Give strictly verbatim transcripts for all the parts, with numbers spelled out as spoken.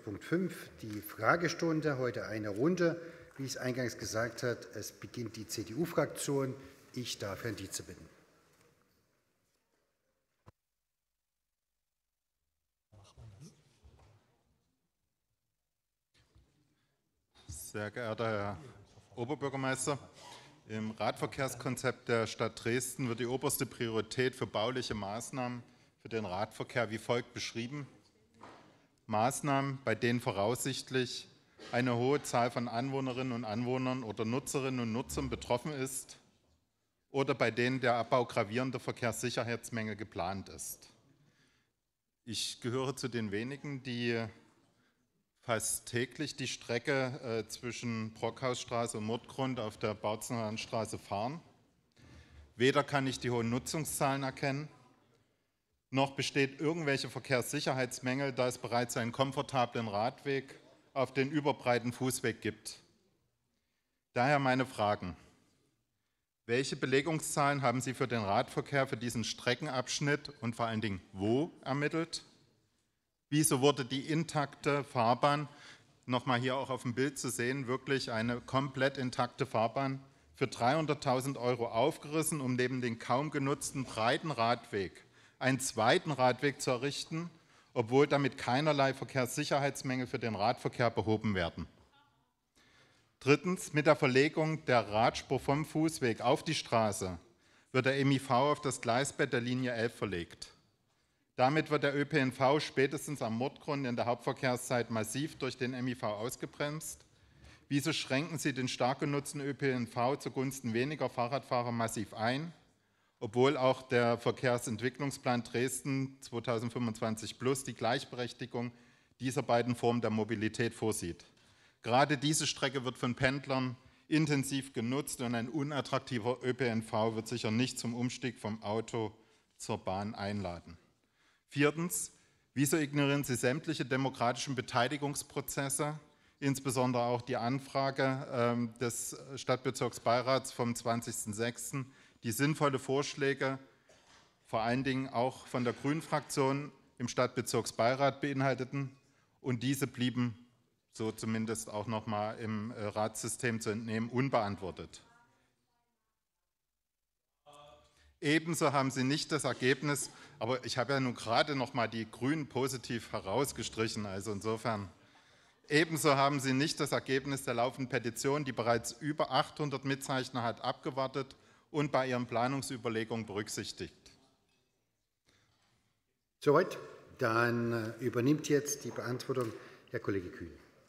Tagesordnungspunkt fünf, die Fragestunde. Heute eine Runde. Wie ich es eingangs gesagt habe, es beginnt die C D U-Fraktion. Ich darf Herrn Dietze bitten. Sehr geehrter Herr Oberbürgermeister, im Radverkehrskonzept der Stadt Dresden wird die oberste Priorität für bauliche Maßnahmen für den Radverkehr wie folgt beschrieben. Maßnahmen, bei denen voraussichtlich eine hohe Zahl von Anwohnerinnen und Anwohnern oder Nutzerinnen und Nutzern betroffen ist oder bei denen der Abbau gravierender Verkehrssicherheitsmängel geplant ist. Ich gehöre zu den wenigen, die fast täglich die Strecke äh, zwischen Brockhausstraße und Murtgrund auf der Bautzenhahnstraße fahren. Weder kann ich die hohen Nutzungszahlen erkennen, noch besteht irgendwelche Verkehrssicherheitsmängel, da es bereits einen komfortablen Radweg auf den überbreiten Fußweg gibt. Daher meine Fragen. Welche Belegungszahlen haben Sie für den Radverkehr für diesen Streckenabschnitt und vor allen Dingen wo ermittelt? Wieso wurde die intakte Fahrbahn, nochmal hier auch auf dem Bild zu sehen, wirklich eine komplett intakte Fahrbahn für dreihunderttausend Euro aufgerissen, um neben den kaum genutzten breiten Radweg einen zweiten Radweg zu errichten, obwohl damit keinerlei Verkehrssicherheitsmängel für den Radverkehr behoben werden? Drittens, mit der Verlegung der Radspur vom Fußweg auf die Straße wird der M I V auf das Gleisbett der Linie elf verlegt. Damit wird der Ö P N V spätestens am Murtgrund in der Hauptverkehrszeit massiv durch den M I V ausgebremst. Wieso schränken Sie den stark genutzten Ö P N V zugunsten weniger Fahrradfahrer massiv ein, obwohl auch der Verkehrsentwicklungsplan Dresden zweitausendfünfundzwanzig plus die Gleichberechtigung dieser beiden Formen der Mobilität vorsieht? Gerade diese Strecke wird von Pendlern intensiv genutzt und ein unattraktiver Ö P N V wird sicher nicht zum Umstieg vom Auto zur Bahn einladen. Viertens, wieso ignorieren Sie sämtliche demokratischen Beteiligungsprozesse, insbesondere auch die Anfrage äh, des Stadtbezirksbeirats vom zwanzigsten sechsten, die sinnvolle Vorschläge, vor allen Dingen auch von der Grünen-Fraktion im Stadtbezirksbeirat beinhalteten, und diese blieben, so zumindest auch noch mal im äh, Ratssystem zu entnehmen, unbeantwortet. Ebenso haben Sie nicht das Ergebnis, aber ich habe ja nun gerade noch mal die Grünen positiv herausgestrichen, also insofern. Ebenso haben Sie nicht das Ergebnis der laufenden Petition, die bereits über achthundert Mitzeichner hat, abgewartet und bei Ihren Planungsüberlegungen berücksichtigt. Soweit. Dann übernimmt jetzt die Beantwortung Herr Kollege Kühn.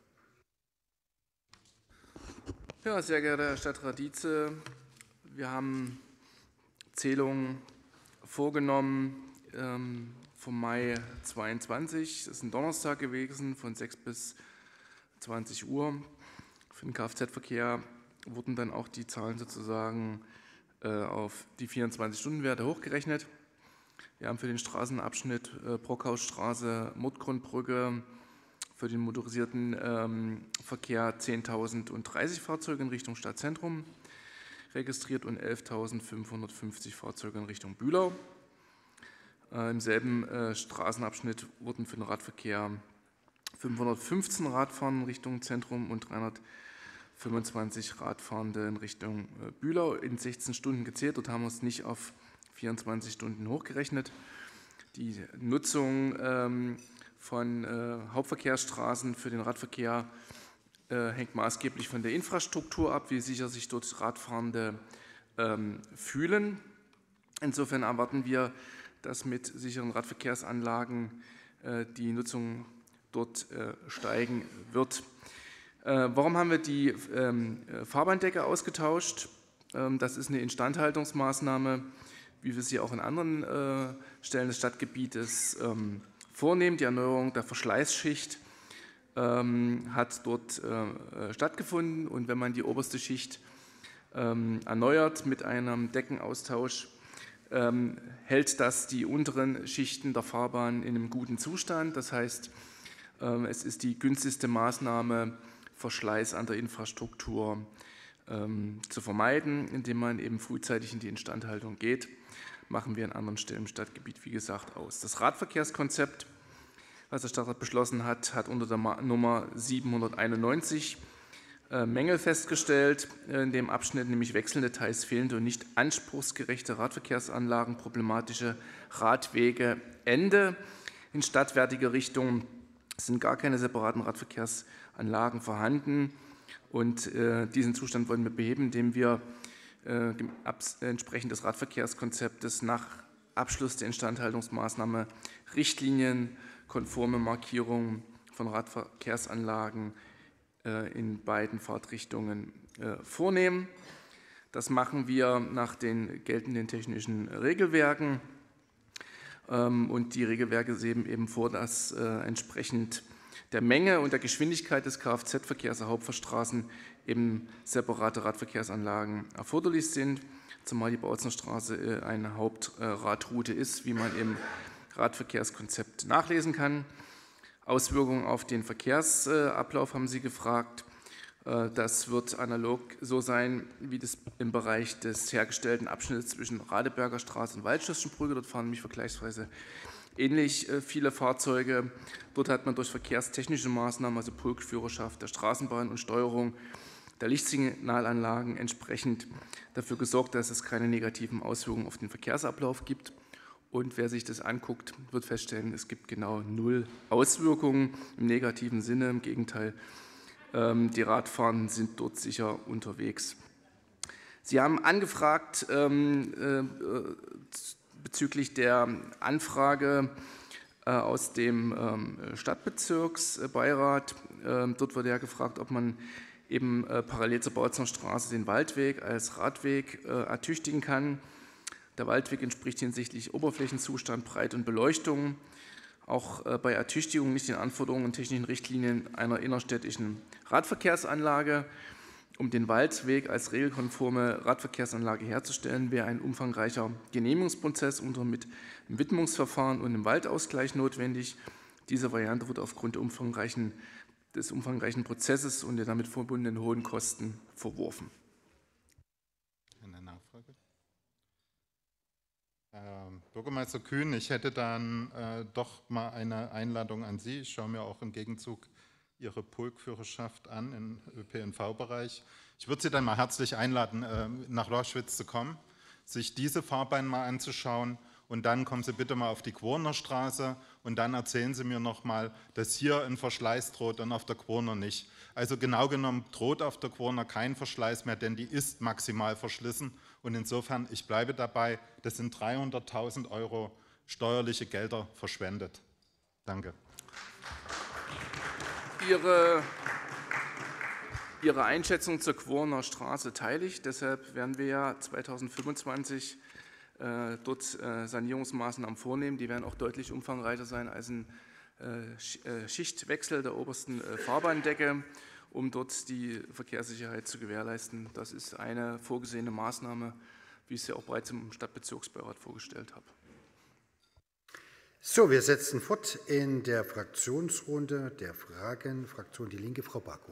Ja, sehr geehrter Herr Stadtrat Dietze, wir haben Zählungen vorgenommen ähm, vom Mai zweiundzwanzig. Das ist ein Donnerstag gewesen, von sechs bis zwanzig Uhr. Für den Kfz-Verkehr wurden dann auch die Zahlen sozusagen äh, auf die vierundzwanzig-Stunden-Werte hochgerechnet. Wir haben für den Straßenabschnitt äh, Brockhausstraße, Murtgrundbrücke für den motorisierten ähm, Verkehr zehntausendunddreißig Fahrzeuge in Richtung Stadtzentrum registriert und elftausendfünfhundertfünfzig Fahrzeuge in Richtung Bühlau. Äh, Im selben äh, Straßenabschnitt wurden für den Radverkehr fünfhundertfünfzehn Radfahrende in Richtung Zentrum und dreihundertfünfundzwanzig Radfahrende in Richtung äh, Bühlau in sechzehn Stunden gezählt. Dort haben wir es nicht auf vierundzwanzig Stunden hochgerechnet. Die Nutzung ähm, von äh, Hauptverkehrsstraßen für den Radverkehr äh, hängt maßgeblich von der Infrastruktur ab, wie sicher sich dort Radfahrende ähm, fühlen. Insofern erwarten wir, dass mit sicheren Radverkehrsanlagen äh, die Nutzung dort äh, steigen wird. Äh, warum haben wir die ähm, Fahrbahndecke ausgetauscht? Ähm, das ist eine Instandhaltungsmaßnahme, wie wir sie auch in anderen äh, Stellen des Stadtgebietes ähm, vornehmen. Die Erneuerung der Verschleißschicht ähm, hat dort äh, stattgefunden, und wenn man die oberste Schicht ähm, erneuert mit einem Deckenaustausch, ähm, hält das die unteren Schichten der Fahrbahn in einem guten Zustand. Das heißt, ähm, es ist die günstigste Maßnahme, Verschleiß an der Infrastruktur ähm, zu vermeiden, indem man eben frühzeitig in die Instandhaltung geht. Machen wir an anderen Stellen im Stadtgebiet, wie gesagt, aus. Das Radverkehrskonzept was der Stadtrat beschlossen hat, hat unter der Nummer siebenhunderteinundneunzig äh, Mängel festgestellt. In dem Abschnitt nämlich wechselnde, teils fehlende und nicht anspruchsgerechte Radverkehrsanlagen, problematische Radwege, Ende. In stadtwärtiger Richtung sind gar keine separaten Radverkehrsanlagen vorhanden. Und äh, diesen Zustand wollen wir beheben, indem wir äh, dem Abs entsprechend des Radverkehrskonzeptes nach Abschluss der Instandhaltungsmaßnahme richtlinienkonforme Markierungen von Radverkehrsanlagen äh, in beiden Fahrtrichtungen äh, vornehmen. Das machen wir nach den geltenden technischen Regelwerken. Ähm, und die Regelwerke sehen eben vor, dass äh, entsprechend der Menge und der Geschwindigkeit des Kfz-Verkehrs auf Hauptverstraßen eben separate Radverkehrsanlagen erforderlich sind, zumal die Bautzner Straße eine Hauptradroute ist, wie man im Radverkehrskonzept nachlesen kann. Auswirkungen auf den Verkehrsablauf haben Sie gefragt. Das wird analog so sein, wie das im Bereich des hergestellten Abschnitts zwischen Radeberger Straße und Waldschlösschenbrücke. Dort fahren nämlich vergleichsweise ähnlich viele Fahrzeuge. Dort hat man durch verkehrstechnische Maßnahmen, also Pulkführerschaft der Straßenbahn und Steuerung der Lichtsignalanlagen, entsprechend dafür gesorgt, dass es keine negativen Auswirkungen auf den Verkehrsablauf gibt. Und wer sich das anguckt, wird feststellen, es gibt genau null Auswirkungen im negativen Sinne. Im Gegenteil, die Radfahrenden sind dort sicher unterwegs. Sie haben angefragt ähm, äh, bezüglich der Anfrage äh, aus dem ähm, Stadtbezirksbeirat. Äh, dort wurde ja gefragt, ob man eben äh, parallel zur Bautzner Straße den Waldweg als Radweg äh, ertüchtigen kann. Der Waldweg entspricht hinsichtlich Oberflächenzustand, Breite und Beleuchtung auch äh, bei Ertüchtigung nicht den Anforderungen und technischen Richtlinien einer innerstädtischen Radverkehrsanlage. Um den Waldweg als regelkonforme Radverkehrsanlage herzustellen, wäre ein umfangreicher Genehmigungsprozess unter mit im Widmungsverfahren und im Waldausgleich notwendig. Diese Variante wird aufgrund der umfangreichen, des umfangreichen Prozesses und der damit verbundenen hohen Kosten verworfen. Eine Nachfrage? Herr Bürgermeister Kühn, ich hätte dann äh, doch mal eine Einladung an Sie. Ich schaue mir auch im Gegenzug Ihre Pulkführerschaft an im Ö P N V-Bereich. Ich würde Sie dann mal herzlich einladen, äh, nach Loschwitz zu kommen, sich diese Fahrbahn mal anzuschauen und dann kommen Sie bitte mal auf die Quorner Straße und dann erzählen Sie mir noch mal, dass hier ein Verschleiß droht und auf der Quorner nicht. Also genau genommen droht auf der Quorner kein Verschleiß mehr, denn die ist maximal verschlissen. Und insofern, ich bleibe dabei, das sind dreihunderttausend Euro steuerliche Gelder verschwendet. Danke. Ihre, Ihre Einschätzung zur Quorner Straße teile ich. Deshalb werden wir ja zweitausendfünfundzwanzig äh, dort äh, Sanierungsmaßnahmen vornehmen. Die werden auch deutlich umfangreicher sein als ein äh, Schichtwechsel der obersten äh, Fahrbahndecke, um dort die Verkehrssicherheit zu gewährleisten. Das ist eine vorgesehene Maßnahme, wie ich sie auch bereits im Stadtbezirksbeirat vorgestellt habe. So, wir setzen fort in der Fraktionsrunde der Fragen. Fraktion Die Linke, Frau Barkow.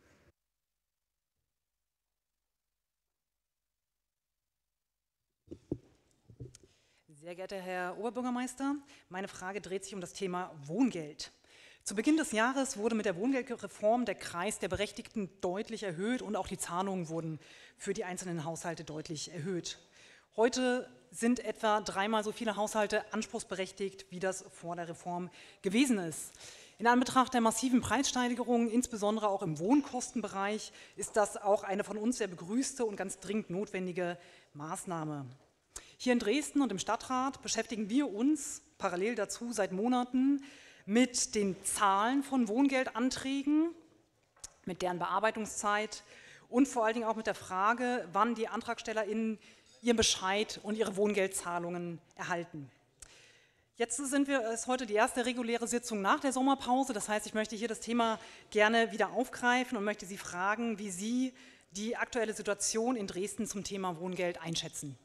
Sehr geehrter Herr Oberbürgermeister, meine Frage dreht sich um das Thema Wohngeld. Zu Beginn des Jahres wurde mit der Wohngeldreform der Kreis der Berechtigten deutlich erhöht und auch die Zahlungen wurden für die einzelnen Haushalte deutlich erhöht. Heute sind etwa dreimal so viele Haushalte anspruchsberechtigt, wie das vor der Reform gewesen ist. In Anbetracht der massiven Preissteigerungen, insbesondere auch im Wohnkostenbereich, ist das auch eine von uns sehr begrüßte und ganz dringend notwendige Maßnahme. Hier in Dresden und im Stadtrat beschäftigen wir uns parallel dazu seit Monaten mit den Zahlen von Wohngeldanträgen, mit deren Bearbeitungszeit und vor allen Dingen auch mit der Frage, wann die AntragstellerInnen ihren Bescheid und ihre Wohngeldzahlungen erhalten. Jetzt sind wir, ist heute die erste reguläre Sitzung nach der Sommerpause. Das heißt, ich möchte hier das Thema gerne wieder aufgreifen und möchte Sie fragen, wie Sie die aktuelle Situation in Dresden zum Thema Wohngeld einschätzen.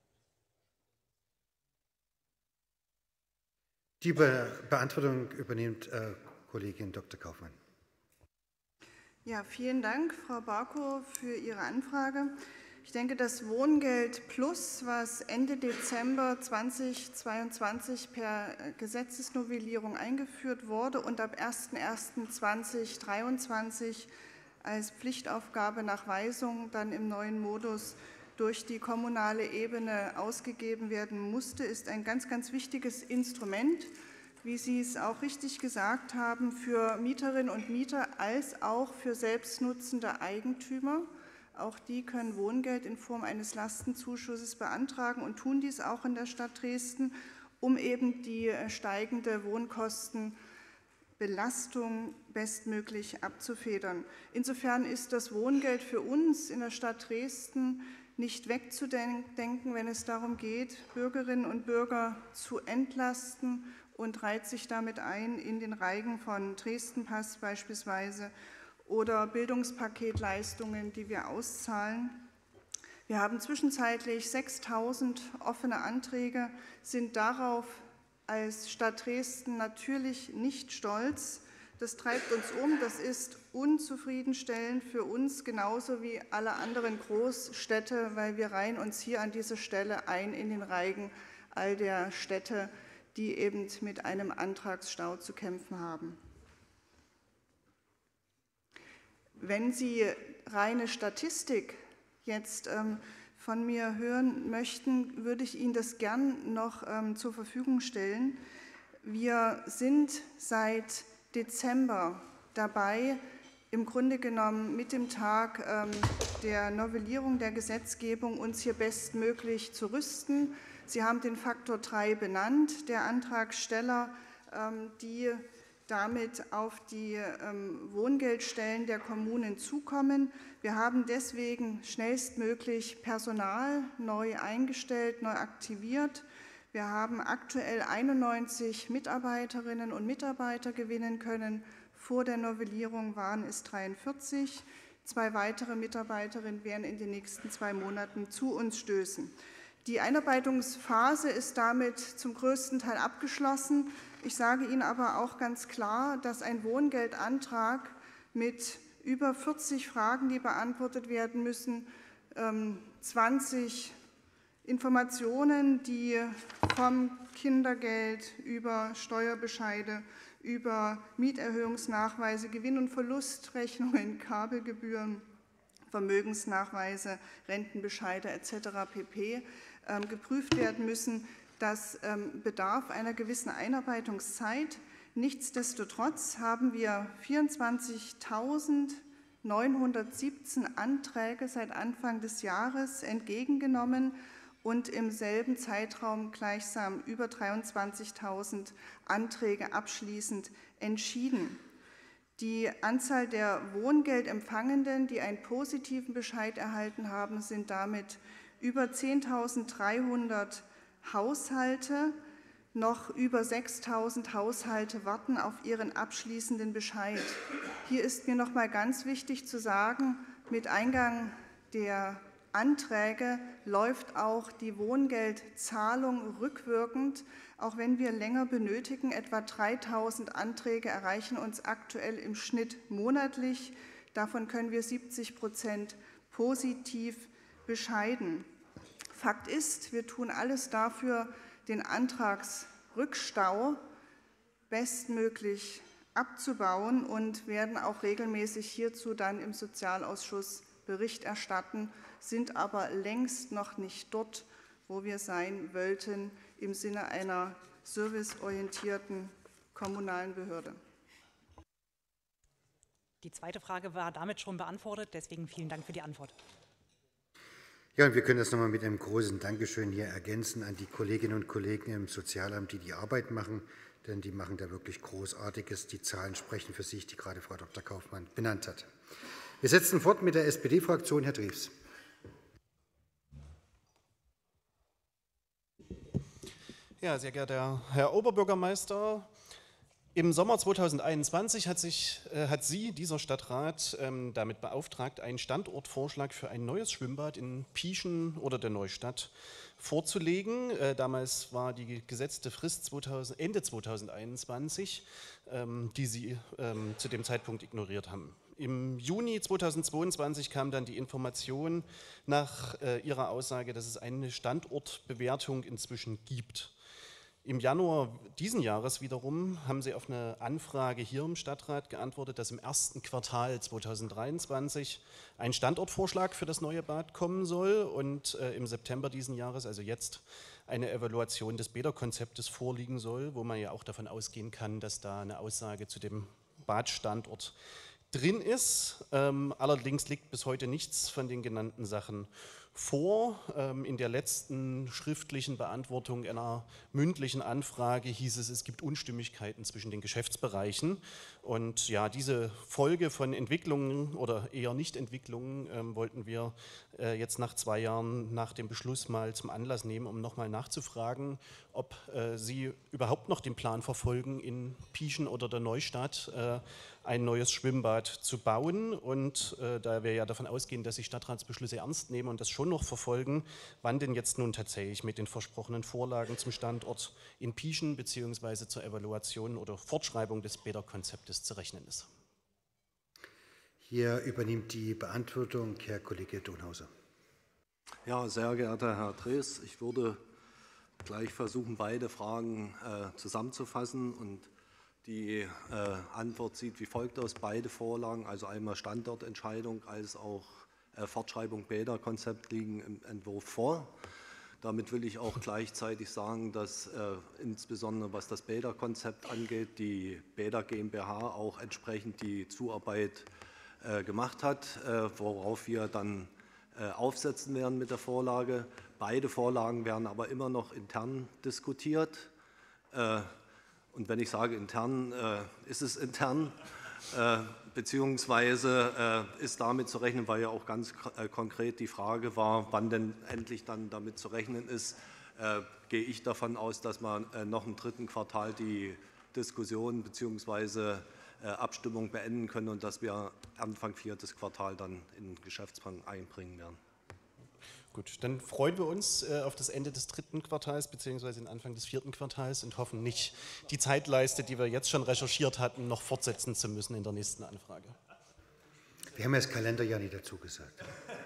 Die Be Beantwortung übernimmt äh, Kollegin Doktor Kaufmann. Ja, vielen Dank, Frau Barkow, für Ihre Anfrage. Ich denke, das Wohngeld Plus, was Ende Dezember zweitausendzweiundzwanzig per Gesetzesnovellierung eingeführt wurde und ab erster erster zweitausenddreiundzwanzig als Pflichtaufgabe nach Weisung dann im neuen Modus durch die kommunale Ebene ausgegeben werden musste, ist ein ganz, ganz wichtiges Instrument, wie Sie es auch richtig gesagt haben, für Mieterinnen und Mieter als auch für selbstnutzende Eigentümer. Auch die können Wohngeld in Form eines Lastenzuschusses beantragen und tun dies auch in der Stadt Dresden, um eben die steigende Wohnkostenbelastung bestmöglich abzufedern. Insofern ist das Wohngeld für uns in der Stadt Dresden nicht wegzudenken, wenn es darum geht, Bürgerinnen und Bürger zu entlasten, und reiht sich damit ein in den Reigen von Dresden-Pass beispielsweise oder Bildungspaketleistungen, die wir auszahlen. Wir haben zwischenzeitlich sechstausend offene Anträge, sind darauf als Stadt Dresden natürlich nicht stolz. Das treibt uns um, das ist unzufriedenstellend für uns, genauso wie alle anderen Großstädte, weil wir reihen uns hier an dieser Stelle ein in den Reigen all der Städte, die eben mit einem Antragsstau zu kämpfen haben. Wenn Sie reine Statistik jetzt ähm, von mir hören möchten, würde ich Ihnen das gern noch ähm, zur Verfügung stellen. Wir sind seit Dezember dabei, im Grunde genommen mit dem Tag ähm, der Novellierung der Gesetzgebung uns hier bestmöglich zu rüsten. Sie haben den Faktor drei benannt, der Antragsteller, ähm, die damit auf die ähm, Wohngeldstellen der Kommunen zukommen. Wir haben deswegen schnellstmöglich Personal neu eingestellt, neu aktiviert. Wir haben aktuell einundneunzig Mitarbeiterinnen und Mitarbeiter gewinnen können. Vor der Novellierung waren es dreiundvierzig. Zwei weitere Mitarbeiterinnen werden in den nächsten zwei Monaten zu uns stößen. Die Einarbeitungsphase ist damit zum größten Teil abgeschlossen. Ich sage Ihnen aber auch ganz klar, dass ein Wohngeldantrag mit über vierzig Fragen, die beantwortet werden müssen, zwanzig Informationen, die vom Kindergeld über Steuerbescheide, über Mieterhöhungsnachweise, Gewinn- und Verlustrechnungen, Kabelgebühren, Vermögensnachweise, Rentenbescheide et cetera pp. geprüft werden müssen. Das bedarf einer gewissen Einarbeitungszeit. Nichtsdestotrotz haben wir vierundzwanzigtausendneunhundertsiebzehn Anträge seit Anfang des Jahres entgegengenommen und im selben Zeitraum gleichsam über dreiundzwanzigtausend Anträge abschließend entschieden. Die Anzahl der Wohngeldempfangenden, die einen positiven Bescheid erhalten haben, sind damit über zehntausenddreihundert Haushalte. Noch über sechstausend Haushalte warten auf ihren abschließenden Bescheid. Hier ist mir noch mal ganz wichtig zu sagen, mit Eingang der Anträge läuft auch die Wohngeldzahlung rückwirkend. Auch wenn wir länger benötigen, etwa dreitausend Anträge erreichen uns aktuell im Schnitt monatlich. Davon können wir siebzig Prozent positiv bescheiden. Fakt ist, wir tun alles dafür, den Antragsrückstau bestmöglich abzubauen und werden auch regelmäßig hierzu dann im Sozialausschuss Bericht erstatten, sind aber längst noch nicht dort, wo wir sein wollten, im Sinne einer serviceorientierten kommunalen Behörde. Die zweite Frage war damit schon beantwortet, deswegen vielen Dank für die Antwort. Ja, und wir können das nochmal mit einem großen Dankeschön hier ergänzen an die Kolleginnen und Kollegen im Sozialamt, die die Arbeit machen, denn die machen da wirklich Großartiges. Die Zahlen sprechen für sich, die gerade Frau Doktor Kaufmann benannt hat. Wir setzen fort mit der S P D-Fraktion. Herr Drews. Ja, sehr geehrter Herr Oberbürgermeister, Im Sommer zweitausendeinundzwanzig hat, sich, äh, hat Sie, dieser Stadtrat, ähm, damit beauftragt, einen Standortvorschlag für ein neues Schwimmbad in Pieschen oder der Neustadt vorzulegen. Äh, damals war die gesetzte Frist zweitausend, Ende zweitausendeinundzwanzig, ähm, die Sie ähm, zu dem Zeitpunkt ignoriert haben. Im Juni zweitausendzweiundzwanzig kam dann die Information nach äh, Ihrer Aussage, dass es eine Standortbewertung inzwischen gibt. Im Januar diesen Jahres wiederum haben Sie auf eine Anfrage hier im Stadtrat geantwortet, dass im ersten Quartal zweitausenddreiundzwanzig ein Standortvorschlag für das neue Bad kommen soll und äh, im September diesen Jahres, also jetzt, eine Evaluation des Bäderkonzeptes vorliegen soll, wo man ja auch davon ausgehen kann, dass da eine Aussage zu dem Badstandort drin ist. Ähm, allerdings liegt bis heute nichts von den genannten Sachen vor. Ähm, in der letzten schriftlichen Beantwortung einer mündlichen Anfrage hieß es, es gibt Unstimmigkeiten zwischen den Geschäftsbereichen. Und ja, diese Folge von Entwicklungen oder eher Nichtentwicklungen ähm, wollten wir äh, jetzt nach zwei Jahren nach dem Beschluss mal zum Anlass nehmen, um nochmal nachzufragen, ob äh, Sie überhaupt noch den Plan verfolgen, in Pieschen oder der Neustadt äh, ein neues Schwimmbad zu bauen. Und äh, da wir ja davon ausgehen, dass Sie Stadtratsbeschlüsse ernst nehmen und das schon noch verfolgen, wann denn jetzt nun tatsächlich mit den versprochenen Vorlagen zum Standort in Pieschen bzw. zur Evaluation oder Fortschreibung des Bäderkonzeptes zu rechnen ist. Hier übernimmt die Beantwortung Herr Kollege Donhauser. Ja, sehr geehrter Herr Drees, ich würde gleich versuchen, beide Fragen äh, zusammenzufassen, und die äh, Antwort sieht wie folgt aus: Beide Vorlagen, also einmal Standortentscheidung als auch äh, Fortschreibung Bäderkonzept, liegen im Entwurf vor. Damit will ich auch gleichzeitig sagen, dass äh, insbesondere was das Bäderkonzept angeht, die Bäder GmbH auch entsprechend die Zuarbeit äh, gemacht hat, äh, worauf wir dann äh, aufsetzen werden mit der Vorlage. Beide Vorlagen werden aber immer noch intern diskutiert. Äh, und wenn ich sage intern, äh, ist es intern, äh, beziehungsweise äh, ist damit zu rechnen, weil ja auch ganz äh, konkret die Frage war, wann denn endlich dann damit zu rechnen ist, äh, gehe ich davon aus, dass man äh, noch im dritten Quartal die Diskussion bzw. äh, Abstimmung beenden können und dass wir Anfang viertes Quartal dann in den Geschäftsplan einbringen werden. Gut, dann freuen wir uns äh, auf das Ende des dritten Quartals bzw. den Anfang des vierten Quartals und hoffen nicht, die Zeitleiste, die wir jetzt schon recherchiert hatten, noch fortsetzen zu müssen in der nächsten Anfrage. Wir haben ja das Kalenderjahr nicht dazu gesagt.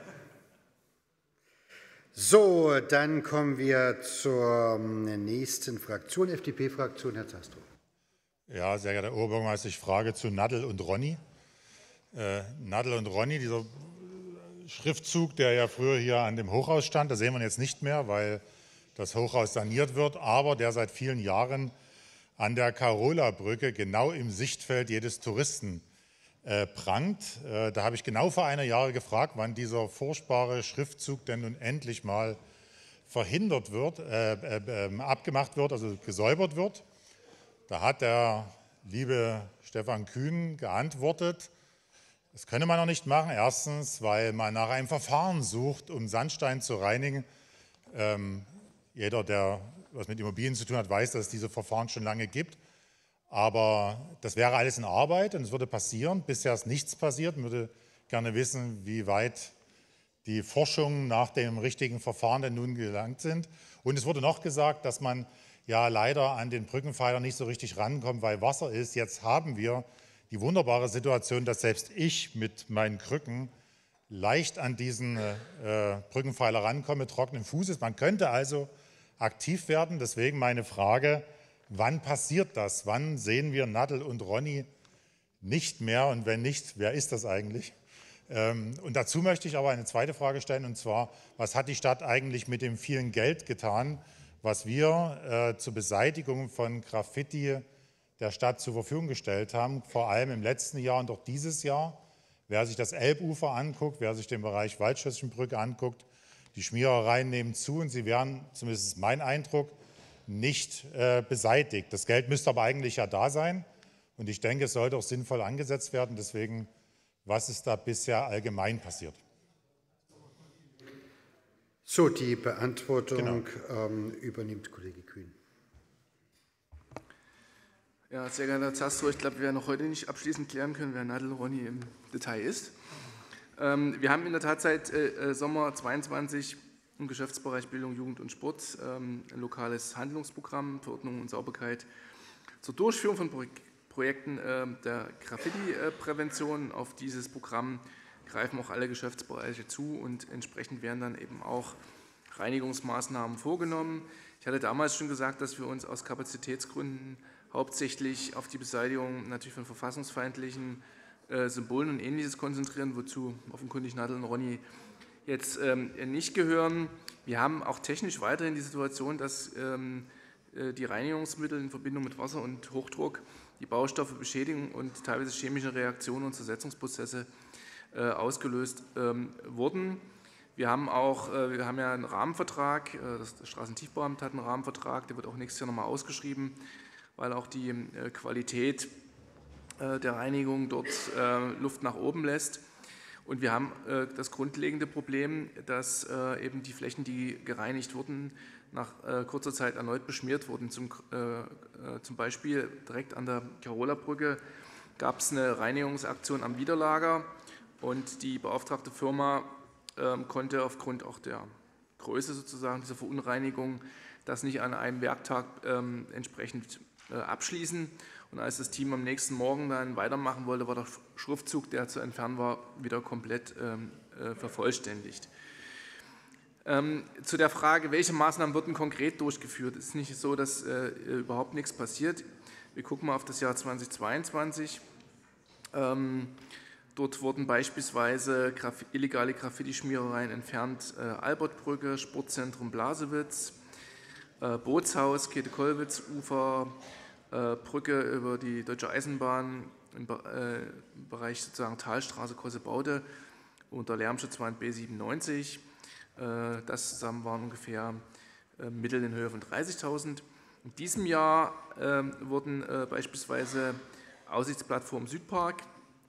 So, dann kommen wir zur nächsten Fraktion, F D P-Fraktion, Herr Zastrow. Ja, sehr geehrter Oberbürgermeister, ich frage zu Nadel und Ronny. Äh, Nadel und Ronny, dieser Schriftzug, der ja früher hier an dem Hochhaus stand, da sehen wir jetzt nicht mehr, weil das Hochhaus saniert wird, aber der seit vielen Jahren an der Karola-Brücke genau im Sichtfeld jedes Touristen äh, prangt. Äh, da habe ich genau vor einer Jahre gefragt, wann dieser furchtbare Schriftzug denn nun endlich mal verhindert wird, äh, äh, abgemacht wird, also gesäubert wird. Da hat der liebe Stefan Kühn geantwortet, das könne man noch nicht machen. Erstens, weil man nach einem Verfahren sucht, um Sandstein zu reinigen. Ähm, jeder, der was mit Immobilien zu tun hat, weiß, dass es diese Verfahren schon lange gibt. Aber das wäre alles in Arbeit und es würde passieren. Bisher ist nichts passiert. Ich würde gerne wissen, wie weit die Forschungen nach dem richtigen Verfahren denn nun gelangt sind. Und es wurde noch gesagt, dass man ja leider an den Brückenpfeiler nicht so richtig rankommt, weil Wasser ist. Jetzt haben wir die wunderbare Situation, dass selbst ich mit meinen Krücken leicht an diesen äh, Brückenpfeiler rankomme, trockenen Fußes. Man könnte also aktiv werden. Deswegen meine Frage, wann passiert das? Wann sehen wir Nadel und Ronny nicht mehr? Und wenn nicht, wer ist das eigentlich? Ähm, und dazu möchte ich aber eine zweite Frage stellen, und zwar, was hat die Stadt eigentlich mit dem vielen Geld getan, was wir äh, zur Beseitigung von Graffiti der Stadt zur Verfügung gestellt haben, vor allem im letzten Jahr und auch dieses Jahr. Wer sich das Elbufer anguckt, wer sich den Bereich Waldschlösschenbrücke anguckt, die Schmierereien nehmen zu und sie werden, zumindest ist mein Eindruck, nicht äh, beseitigt. Das Geld müsste aber eigentlich ja da sein und ich denke, es sollte auch sinnvoll angesetzt werden. Deswegen, was ist da bisher allgemein passiert? So, die Beantwortung Genau. ähm, übernimmt Kollege Kühn. Ja, sehr geehrter Herr Zastrow, ich glaube, wir werden noch heute nicht abschließend klären können, wer Nadel Ronny im Detail ist. Ähm, wir haben in der Tat seit äh, Sommer zweiundzwanzig im Geschäftsbereich Bildung, Jugend und Sport ähm, ein lokales Handlungsprogramm für Ordnung und Sauberkeit zur Durchführung von Pro Projekten äh, der Graffiti-Prävention. Auf dieses Programm greifen auch alle Geschäftsbereiche zu und entsprechend werden dann eben auch Reinigungsmaßnahmen vorgenommen. Ich hatte damals schon gesagt, dass wir uns aus Kapazitätsgründen hauptsächlich auf die Beseitigung natürlich von verfassungsfeindlichen äh, Symbolen und Ähnliches konzentrieren, wozu offenkundig Nadel und Ronny jetzt ähm, nicht gehören. Wir haben auch technisch weiterhin die Situation, dass ähm, äh, die Reinigungsmittel in Verbindung mit Wasser und Hochdruck die Baustoffe beschädigen und teilweise chemische Reaktionen und Zersetzungsprozesse äh, ausgelöst ähm, wurden. Wir haben auch, äh, wir haben ja einen Rahmenvertrag, äh, das, das Straßentiefbauamt hat einen Rahmenvertrag, der wird auch nächstes Jahr nochmal ausgeschrieben, weil auch die äh, Qualität äh, der Reinigung dort äh, Luft nach oben lässt. Und wir haben äh, das grundlegende Problem, dass äh, eben die Flächen, die gereinigt wurden, nach äh, kurzer Zeit erneut beschmiert wurden. Zum, äh, äh, zum Beispiel direkt an der Carola-Brücke gab es eine Reinigungsaktion am Widerlager und die beauftragte Firma äh, konnte aufgrund auch der Größe sozusagen dieser Verunreinigung das nicht an einem Werktag äh, entsprechend äh, abschließen. Und als das Team am nächsten Morgen dann weitermachen wollte, war der Schriftzug, der zu entfernen war, wieder komplett ähm, äh, vervollständigt. Ähm, zu der Frage, welche Maßnahmen wurden konkret durchgeführt, ist nicht so, dass äh, überhaupt nichts passiert. Wir gucken mal auf das Jahr zweitausendzweiundzwanzig. Ähm, dort wurden beispielsweise Graf illegale Graffiti-Schmierereien entfernt, äh, Albertbrücke, Sportzentrum Blasewitz, äh, Bootshaus, Käthe-Kollwitz-Ufer, Brücke über die Deutsche Eisenbahn im Bereich sozusagen Talstraße, Große Baude unter Lärmschutzwand B siebenundneunzig. Das zusammen waren ungefähr Mittel in Höhe von dreißigtausend. In diesem Jahr wurden beispielsweise Aussichtsplattform Südpark,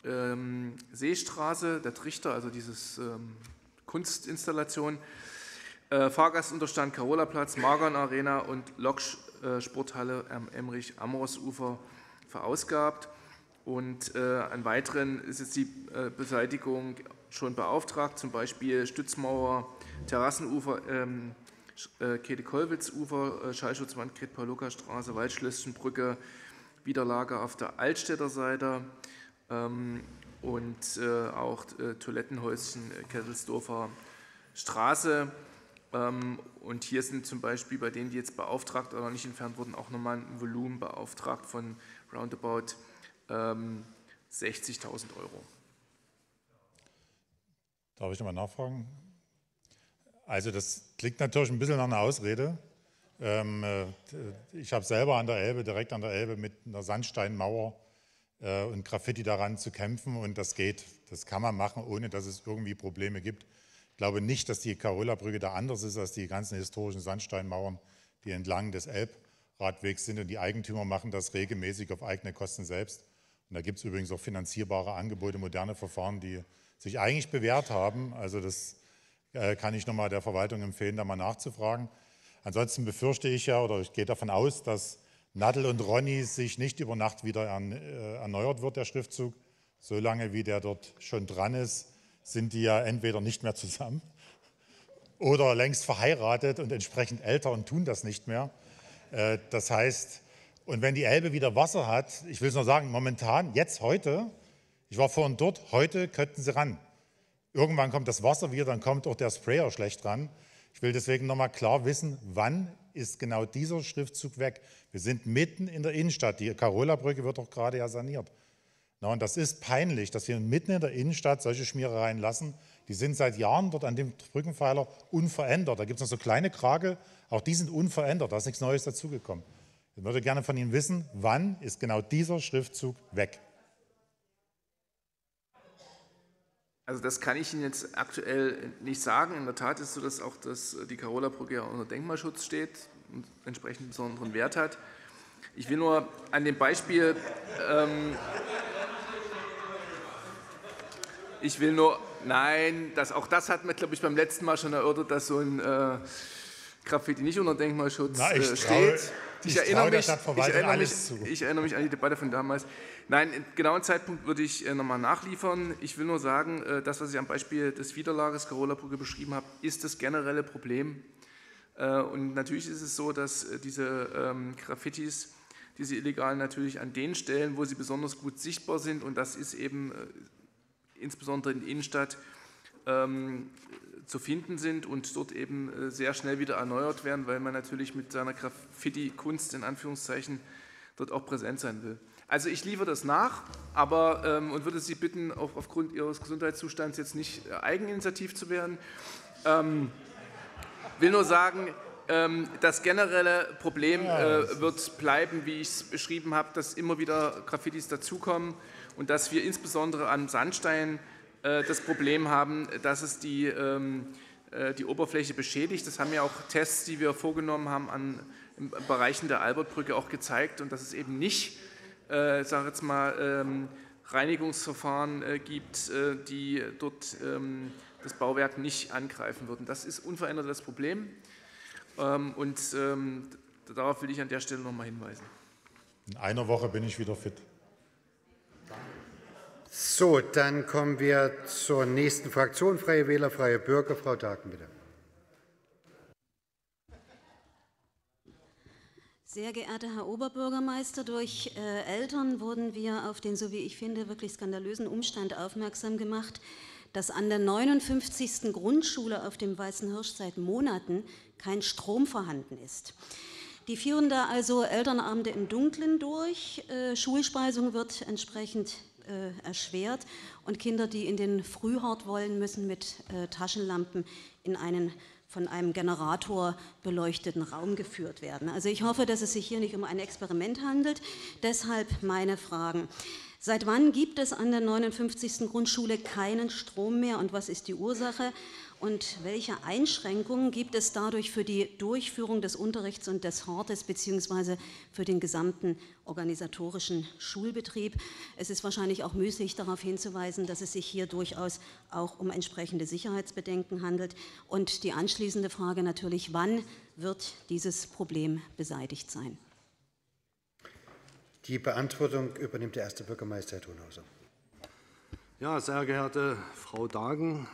Seestraße, der Trichter, also dieses Kunstinstallation, Fahrgastunterstand Carolaplatz, Margon Arena und Loksch Sporthalle am Emmerich-Amros-Ufer verausgabt. Und äh, an weiteren ist jetzt die äh, Beseitigung schon beauftragt, zum Beispiel Stützmauer, Terrassenufer, ähm, äh, Käthe-Kollwitz-Ufer, äh, Schallschutzwand, Gret-Paluca-Straße, Waldschlösschenbrücke, Widerlager auf der Altstädter Seite ähm, und äh, auch äh, Toilettenhäuschen, äh, Kettelsdorfer Straße. Und hier sind zum Beispiel bei denen, die jetzt beauftragt oder nicht entfernt wurden, auch nochmal ein Volumen beauftragt von roundabout ähm, sechzigtausend Euro. Darf ich nochmal nachfragen? Also das klingt natürlich ein bisschen nach einer Ausrede. Ähm, ich habe selber an der Elbe, direkt an der Elbe mit einer Sandsteinmauer äh, und Graffiti daran zu kämpfen und das geht. Das kann man machen, ohne dass es irgendwie Probleme gibt. Ich glaube nicht, dass die Carola-Brücke da anders ist als die ganzen historischen Sandsteinmauern, die entlang des Elbradwegs sind. Und die Eigentümer machen das regelmäßig auf eigene Kosten selbst. Und da gibt es übrigens auch finanzierbare Angebote, moderne Verfahren, die sich eigentlich bewährt haben. Also das äh, kann ich nochmal der Verwaltung empfehlen, da mal nachzufragen. Ansonsten befürchte ich ja, oder ich gehe davon aus, dass Nadel und Ronny sich nicht über Nacht wieder ern, äh, erneuert wird, der Schriftzug. Solange wie der dort schon dran ist, sind die ja entweder nicht mehr zusammen oder längst verheiratet und entsprechend älter und tun das nicht mehr. Das heißt, und wenn die Elbe wieder Wasser hat, ich will es nur sagen, momentan, jetzt, heute, ich war vorhin dort, heute könnten sie ran. Irgendwann kommt das Wasser wieder, dann kommt auch der Sprayer schlecht ran. Ich will deswegen nochmal klar wissen, wann ist genau dieser Schriftzug weg? Wir sind mitten in der Innenstadt, die Carola-Brücke wird doch gerade ja saniert. Na, und das ist peinlich, dass wir mitten in der Innenstadt solche Schmierereien lassen. Die sind seit Jahren dort an dem Brückenpfeiler unverändert. Da gibt es noch so kleine Krake, auch die sind unverändert, da ist nichts Neues dazugekommen. Ich würde gerne von Ihnen wissen, wann ist genau dieser Schriftzug weg? Also das kann ich Ihnen jetzt aktuell nicht sagen. In der Tat ist es so, dass auch das, die Carola-Brücke ja unter Denkmalschutz steht und entsprechend besonderen Wert hat. Ich will nur an dem Beispiel... Ähm, Ich will nur, nein, das, auch das hat man, glaube ich, beim letzten Mal schon erörtert, dass so ein äh, Graffiti nicht unter Denkmalschutz Na, äh, steht. ich, erinnere mich, ich, erinnere mich, ich erinnere mich an die Debatte von damals. Nein, den genauen Zeitpunkt würde ich äh, nochmal nachliefern. Ich will nur sagen, äh, das, was ich am Beispiel des Widerlagers Carola-Brücke beschrieben habe, ist das generelle Problem. Äh, und natürlich ist es so, dass äh, diese ähm, Graffitis, diese illegalen, natürlich an den Stellen, wo sie besonders gut sichtbar sind, und das ist eben äh, insbesondere in der Innenstadt, ähm, zu finden sind und dort eben äh, sehr schnell wieder erneuert werden, weil man natürlich mit seiner Graffiti-Kunst in Anführungszeichen dort auch präsent sein will. Also ich liefere das nach, aber ähm, und würde Sie bitten, auch aufgrund Ihres Gesundheitszustands jetzt nicht äh, eigeninitiativ zu werden. Ähm, will nur sagen, ähm, das generelle Problem äh, wird bleiben, wie ich es beschrieben habe, dass immer wieder Graffitis dazukommen und dass wir insbesondere an Sandstein äh, das Problem haben, dass es die, ähm, äh, die Oberfläche beschädigt. Das haben ja auch Tests, die wir vorgenommen haben, an in Bereichen der Albertbrücke auch gezeigt, und dass es eben nicht, äh, sage jetzt mal, ähm, Reinigungsverfahren äh, gibt, äh, die dort ähm, das Bauwerk nicht angreifen würden. Das ist unverändert das Problem, ähm, und ähm, darauf will ich an der Stelle noch mal hinweisen. In einer Woche bin ich wieder fit. So, dann kommen wir zur nächsten Fraktion, Freie Wähler, Freie Bürger. Frau Dagen, bitte. Sehr geehrter Herr Oberbürgermeister, durch äh, Eltern wurden wir auf den, so wie ich finde, wirklich skandalösen Umstand aufmerksam gemacht, dass an der neunundfünfzigsten Grundschule auf dem Weißen Hirsch seit Monaten kein Strom vorhanden ist. Die führen da also Elternabende im Dunkeln durch, äh, Schulspeisung wird entsprechend äh, erschwert und Kinder, die in den Frühhort wollen, müssen mit äh, Taschenlampen in einen von einem Generator beleuchteten Raum geführt werden. Also ich hoffe, dass es sich hier nicht um ein Experiment handelt. Deshalb meine Fragen. Seit wann gibt es an der neunundfünfzigsten Grundschule keinen Strom mehr und was ist die Ursache? Und welche Einschränkungen gibt es dadurch für die Durchführung des Unterrichts und des Hortes beziehungsweise für den gesamten organisatorischen Schulbetrieb? Es ist wahrscheinlich auch müßig, darauf hinzuweisen, dass es sich hier durchaus auch um entsprechende Sicherheitsbedenken handelt. Und die anschließende Frage natürlich, wann wird dieses Problem beseitigt sein? Die Beantwortung übernimmt der erste Bürgermeister, Herr Thunhauser. Ja, sehr geehrte Frau Dagen,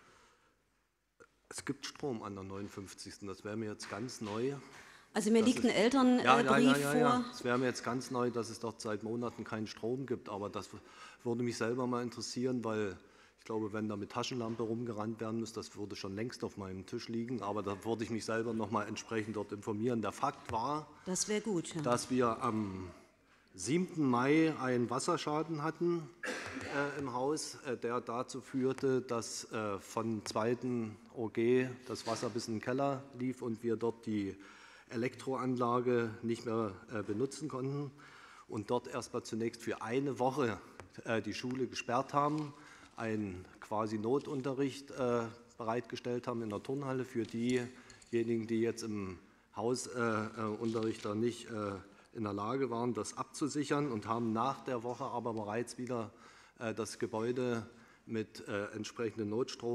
es gibt Strom an der neunundfünfzigsten Das wäre mir jetzt ganz neu. Also mir liegt ein Elternbrief ja, ja, ja, ja, vor. Ja. Es wäre mir jetzt ganz neu, dass es dort seit Monaten keinen Strom gibt. Aber das würde mich selber mal interessieren, weil ich glaube, wenn da mit Taschenlampe rumgerannt werden muss, das würde schon längst auf meinem Tisch liegen. Aber da würde ich mich selber noch mal entsprechend dort informieren. Der Fakt war, das wäre gut, ja. dass wir am siebten Mai einen Wasserschaden hatten äh, im Haus, äh, der dazu führte, dass äh, von zweiten O G das Wasser bis in den Keller lief und wir dort die Elektroanlage nicht mehr äh, benutzen konnten und dort erstmal zunächst für eine Woche äh, die Schule gesperrt haben, einen quasi Notunterricht äh, bereitgestellt haben in der Turnhalle für diejenigen, die jetzt im Hausunterricht äh, nicht äh, in der Lage waren, das abzusichern und haben nach der Woche aber bereits wieder äh, das Gebäude mit äh, entsprechenden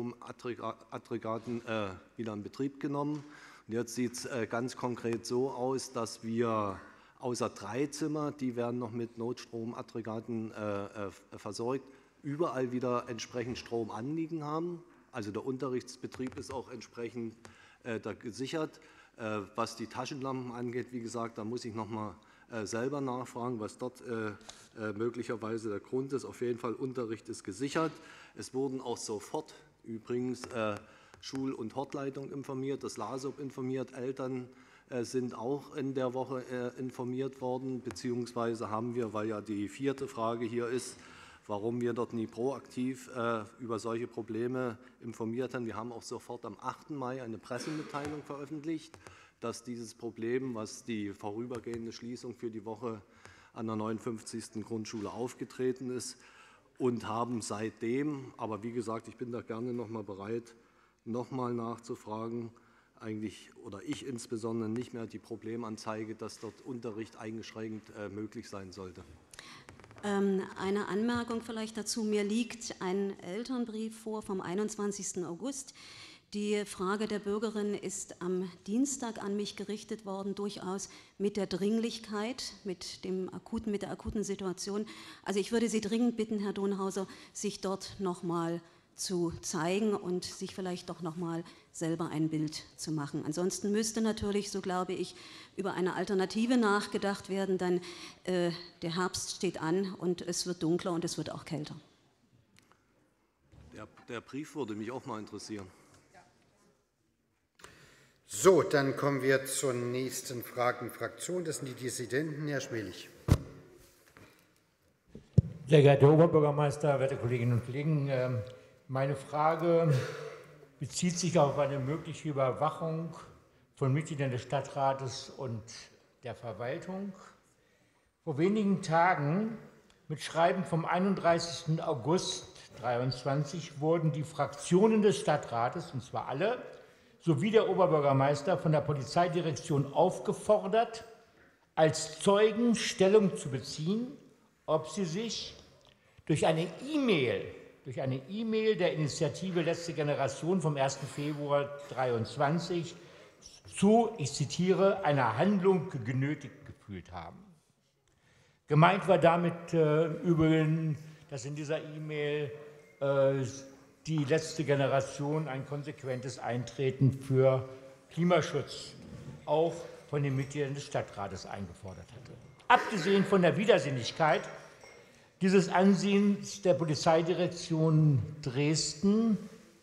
Notstromaggregaten äh, wieder in Betrieb genommen. Und jetzt sieht es äh, ganz konkret so aus, dass wir außer drei Zimmer, die werden noch mit Notstromaggregaten äh, äh, versorgt, überall wieder entsprechend Strom anliegen haben. Also der Unterrichtsbetrieb ist auch entsprechend äh, da gesichert. Äh, was die Taschenlampen angeht, wie gesagt, da muss ich noch mal äh, selber nachfragen, was dort äh, äh, möglicherweise der Grund ist. Auf jeden Fall, Unterricht ist gesichert. Es wurden auch sofort übrigens äh, Schul- und Hortleitung informiert, das L A S O B informiert, Eltern äh, sind auch in der Woche äh, informiert worden, beziehungsweise haben wir, weil ja die vierte Frage hier ist, warum wir dort nie proaktiv äh, über solche Probleme informiert haben. Wir haben auch sofort am achten Mai eine Pressemitteilung veröffentlicht, dass dieses Problem, was die vorübergehende Schließung für die Woche an der neunundfünfzigsten Grundschule aufgetreten ist, und haben seitdem, aber wie gesagt, ich bin da gerne noch mal bereit, noch mal nachzufragen, eigentlich, oder ich insbesondere, nicht mehr die Problemanzeige, dass dort Unterricht eingeschränkt äh, möglich sein sollte. Eine Anmerkung vielleicht dazu. Mir liegt ein Elternbrief vor vom einundzwanzigsten August, Die Frage der Bürgerin ist am Dienstag an mich gerichtet worden, durchaus mit der Dringlichkeit, mit, dem akuten, mit der akuten Situation. Also ich würde Sie dringend bitten, Herr Donhauser, sich dort nochmal zu zeigen und sich vielleicht doch nochmal selber ein Bild zu machen. Ansonsten müsste natürlich, so glaube ich, über eine Alternative nachgedacht werden, denn äh, der Herbst steht an und es wird dunkler und es wird auch kälter. Der, der Brief würde mich auch mal interessieren. So, dann kommen wir zur nächsten Fragenfraktion. Das sind die Dissidenten. Herr Schmelich. Sehr geehrter Herr Oberbürgermeister, werte Kolleginnen und Kollegen, meine Frage bezieht sich auf eine mögliche Überwachung von Mitgliedern des Stadtrates und der Verwaltung. Vor wenigen Tagen, mit Schreiben vom einunddreißigsten August zweitausenddreiundzwanzig, wurden die Fraktionen des Stadtrates, und zwar alle, sowie der Oberbürgermeister von der Polizeidirektion aufgefordert, als Zeugen Stellung zu beziehen, ob sie sich durch eine E-Mail, durch eine E-Mail der Initiative Letzte Generation vom ersten Februar zweitausenddreiundzwanzig zu, ich zitiere, einer Handlung genötigt gefühlt haben. Gemeint war damit äh, übrigens, dass in dieser E-Mail äh, die letzte Generation ein konsequentes Eintreten für Klimaschutz auch von den Mitgliedern des Stadtrates eingefordert hatte. Abgesehen von der Widersinnigkeit dieses Ansiehens der Polizeidirektion Dresden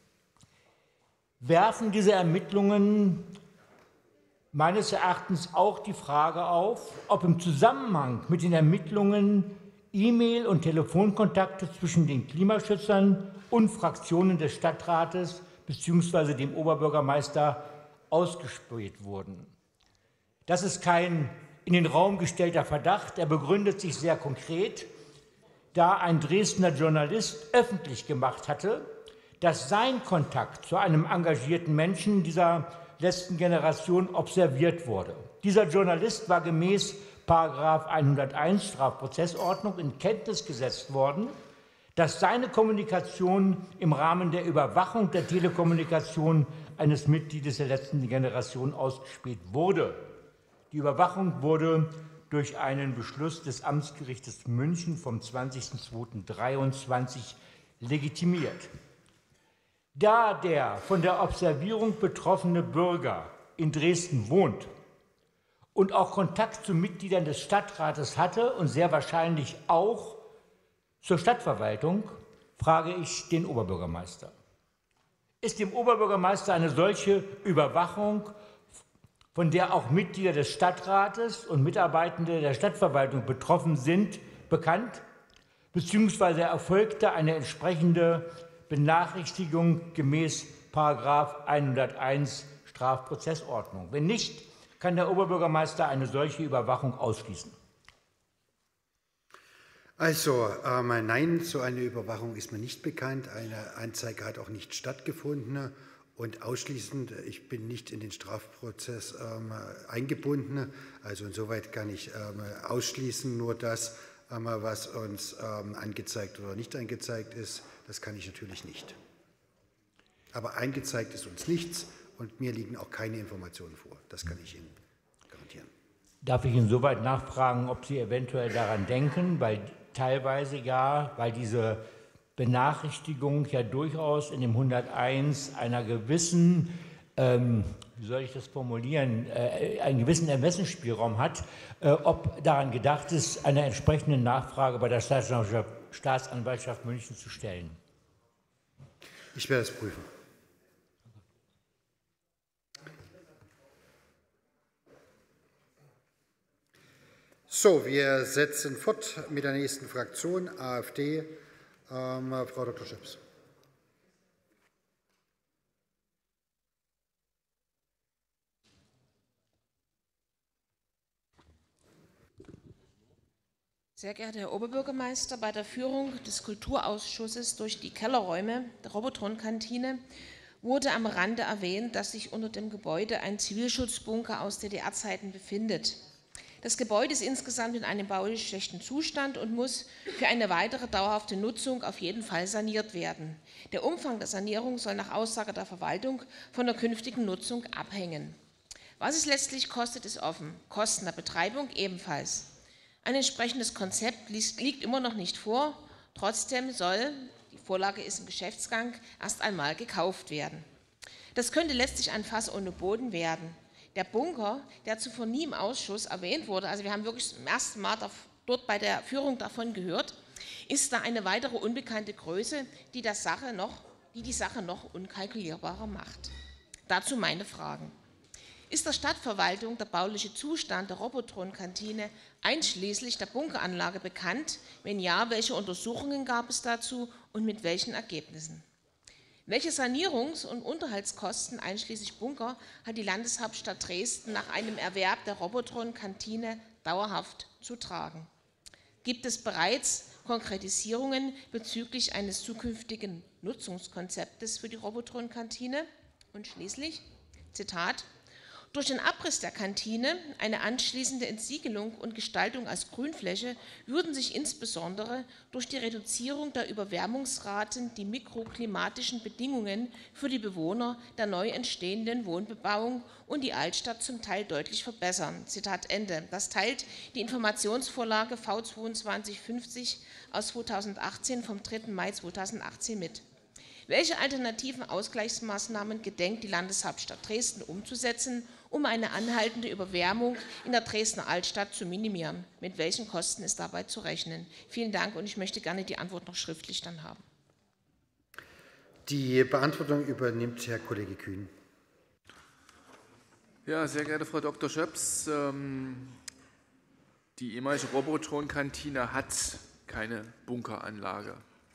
werfen diese Ermittlungen meines Erachtens auch die Frage auf, ob im Zusammenhang mit den Ermittlungen E-Mail- und Telefonkontakte zwischen den Klimaschützern und Fraktionen des Stadtrates bzw. dem Oberbürgermeister ausgespäht wurden. Das ist kein in den Raum gestellter Verdacht, er begründet sich sehr konkret, da ein Dresdner Journalist öffentlich gemacht hatte, dass sein Kontakt zu einem engagierten Menschen dieser letzten Generation observiert wurde. Dieser Journalist war gemäß Paragraph hunderteins Strafprozessordnung in Kenntnis gesetzt worden, dass seine Kommunikation im Rahmen der Überwachung der Telekommunikation eines Mitgliedes der letzten Generation ausgespäht wurde. Die Überwachung wurde durch einen Beschluss des Amtsgerichtes München vom zwanzigsten zweiten zweitausenddreiundzwanzig legitimiert. Da der von der Observierung betroffene Bürger in Dresden wohnt und auch Kontakt zu Mitgliedern des Stadtrates hatte und sehr wahrscheinlich auch zur Stadtverwaltung, frage ich den Oberbürgermeister. Ist dem Oberbürgermeister eine solche Überwachung, von der auch Mitglieder des Stadtrates und Mitarbeitende der Stadtverwaltung betroffen sind, bekannt? Beziehungsweise erfolgte eine entsprechende Benachrichtigung gemäß Paragraph hunderteins Strafprozessordnung? Wenn nicht, kann der Oberbürgermeister eine solche Überwachung ausschließen? Also, ähm, nein, so eine Überwachung ist mir nicht bekannt. Eine Anzeige hat auch nicht stattgefunden. Und ausschließend, ich bin nicht in den Strafprozess ähm, eingebunden. Also insoweit kann ich ähm, ausschließen, nur das, ähm, was uns ähm, angezeigt oder nicht angezeigt ist, das kann ich natürlich nicht. Aber eingezeigt ist uns nichts und mir liegen auch keine Informationen vor. Das kann ich Ihnen garantieren. Darf ich insoweit nachfragen, ob Sie eventuell daran denken, weil teilweise ja, weil diese Benachrichtigung ja durchaus in dem hunderteins einer gewissen, ähm, wie soll ich das formulieren, äh, einen gewissen Ermessensspielraum hat, äh, ob daran gedacht ist, eine entsprechende Nachfrage bei der Staatsanwaltschaft, Staatsanwaltschaft München zu stellen. Ich werde es prüfen. So, wir setzen fort mit der nächsten Fraktion, AfD. Ähm, Frau Doktor Schöps. Sehr geehrter Herr Oberbürgermeister, bei der Führung des Kulturausschusses durch die Kellerräume der Robotron-Kantine wurde am Rande erwähnt, dass sich unter dem Gebäude ein Zivilschutzbunker aus D D R-Zeiten befindet. Das Gebäude ist insgesamt in einem baulich schlechten Zustand und muss für eine weitere dauerhafte Nutzung auf jeden Fall saniert werden. Der Umfang der Sanierung soll nach Aussage der Verwaltung von der künftigen Nutzung abhängen. Was es letztlich kostet, ist offen. Kosten der Betreibung ebenfalls. Ein entsprechendes Konzept liegt immer noch nicht vor. Trotzdem soll, die Vorlage ist im Geschäftsgang, erst einmal gekauft werden. Das könnte letztlich ein Fass ohne Boden werden. Der Bunker, der zuvor nie im Ausschuss erwähnt wurde, also wir haben wirklich zum ersten Mal dort bei der Führung davon gehört, ist da eine weitere unbekannte Größe, die, das Sache noch, die die Sache noch unkalkulierbarer macht. Dazu meine Fragen. Ist der Stadtverwaltung der bauliche Zustand der Robotron-Kantine einschließlich der Bunkeranlage bekannt? Wenn ja, welche Untersuchungen gab es dazu und mit welchen Ergebnissen? Welche Sanierungs- und Unterhaltskosten einschließlich Bunker hat die Landeshauptstadt Dresden nach einem Erwerb der Robotron-Kantine dauerhaft zu tragen? Gibt es bereits Konkretisierungen bezüglich eines zukünftigen Nutzungskonzeptes für die Robotron-Kantine? Und schließlich, Zitat, durch den Abriss der Kantine, eine anschließende Entsiegelung und Gestaltung als Grünfläche würden sich insbesondere durch die Reduzierung der Überwärmungsraten die mikroklimatischen Bedingungen für die Bewohner der neu entstehenden Wohnbebauung und die Altstadt zum Teil deutlich verbessern. Zitat Ende. Das teilt die Informationsvorlage V zweiundzwanzig fünfzig aus zweitausendachtzehn vom dritten Mai zweitausendachtzehn mit. Welche alternativen Ausgleichsmaßnahmen gedenkt die Landeshauptstadt Dresden umzusetzen, um eine anhaltende Überwärmung in der Dresdner Altstadt zu minimieren? Mit welchen Kosten ist dabei zu rechnen? Vielen Dank und ich möchte gerne die Antwort noch schriftlich dann haben. Die Beantwortung übernimmt Herr Kollege Kühn. Ja, sehr geehrte Frau Doktor Schöps, die ehemalige Robotron-Kantine hat keine Bunkeranlage.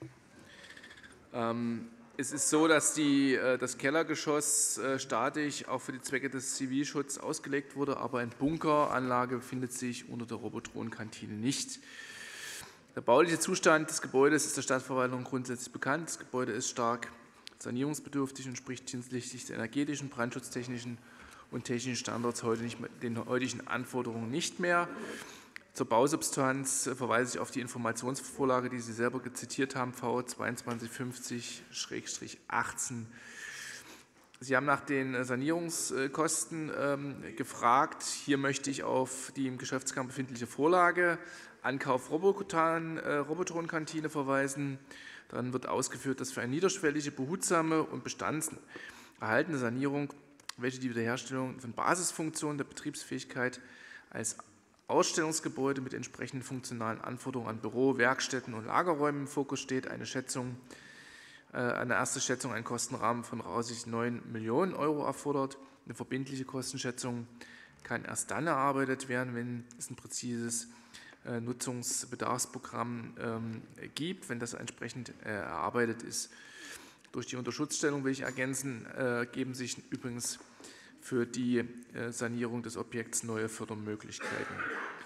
Es ist so, dass die, das Kellergeschoss statisch auch für die Zwecke des Zivilschutzes ausgelegt wurde, aber eine Bunkeranlage befindet sich unter der Robotron-Kantine nicht. Der bauliche Zustand des Gebäudes ist der Stadtverwaltung grundsätzlich bekannt. Das Gebäude ist stark sanierungsbedürftig und spricht hinsichtlich der energetischen, brandschutztechnischen und technischen Standards heute nicht, den heutigen Anforderungen nicht mehr. Zur Bausubstanz verweise ich auf die Informationsvorlage, die Sie selber zitiert haben, V zweiundzwanzig fünfzig achtzehn. Sie haben nach den Sanierungskosten ähm, gefragt. Hier möchte ich auf die im Geschäftsgang befindliche Vorlage Ankauf Robotan, äh, Robotron-Kantine verweisen. Dann wird ausgeführt, dass für eine niederschwellige, behutsame und bestandserhaltende Sanierung, welche die Wiederherstellung von Basisfunktionen der Betriebsfähigkeit als Ausstellungsgebäude mit entsprechenden funktionalen Anforderungen an Büro, Werkstätten und Lagerräumen im Fokus steht, eine Schätzung, äh, eine erste Schätzung einen Kostenrahmen von voraussichtlich neun Millionen Euro erfordert. Eine verbindliche Kostenschätzung kann erst dann erarbeitet werden, wenn es ein präzises äh, Nutzungsbedarfsprogramm ähm, gibt, wenn das entsprechend äh, erarbeitet ist. Durch die Unterschutzstellung will ich ergänzen, äh, geben sich übrigens für die Sanierung des Objekts neue Fördermöglichkeiten.